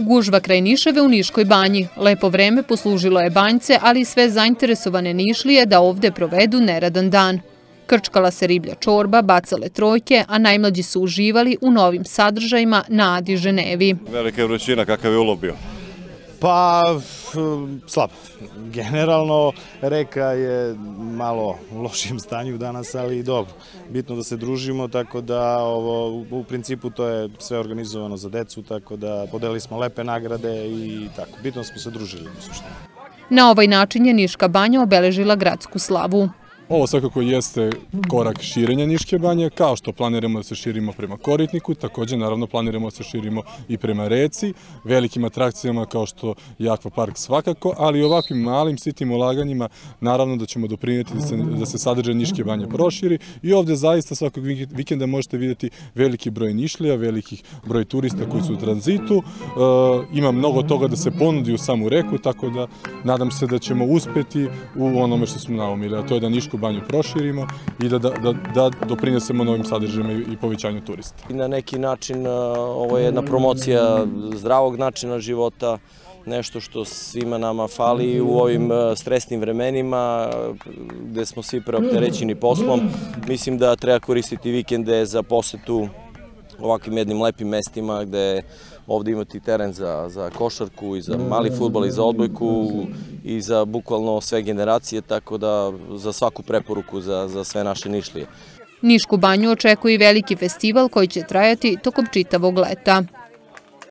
Gužva kraj Nišave u Niškoj banji. Lepo vreme poslužilo je banjce, ali i sve zainteresovane Nišlije da ovde provedu neradan dan. Krčkala se riblja čorba, bacale trojke, a najmlađi su uživali u novim sadržajima na Adi Ženevi. Velika je vrućina, kakav je ulov bio? Pa, slab. Generalno, reka je malo u lošijem stanju danas, ali dobro. Bitno da se družimo, tako da u principu to je sve organizovano za decu, tako da podelili smo lepe nagrade i tako. Bitno smo se družili u suštini. Na ovaj način je Niška banja obeležila gradsku slavu. Ovo svakako jeste korak širenja Niške banje, kao što planiramo da se širimo prema Koritniku, također naravno planiramo da se širimo i prema reci, velikim atrakcijama kao što je akvapark svakako, ali i ovakvim malim sitnim ulaganjima naravno da ćemo doprinijeti da se sadržaj Niške banje proširi i ovdje zaista svakog vikenda možete vidjeti veliki broj Nišlija, veliki broj turista koji su u tranzitu, ima mnogo toga da se ponudi u samu reku, tako da nadam se da ćemo uspjeti u onome što smo naumili, a to je da Nišku banju proširimo i da doprinesemo novim sadržajima i povećanju turista. Na neki način ovo je jedna promocija zdravog načina života, nešto što svima nama fali u ovim stresnim vremenima gde smo svi preopterećeni poslom. Mislim da treba koristiti vikende za posetu ovakvim jednim lepim mestima gde ovdje imati teren za košarku i za mali fudbal i za odbojku i za bukvalno sve generacije, tako da za svaku preporuku za sve naše Nišlije. Nišku banju očekuje i veliki festival koji će trajati tokom čitavog leta.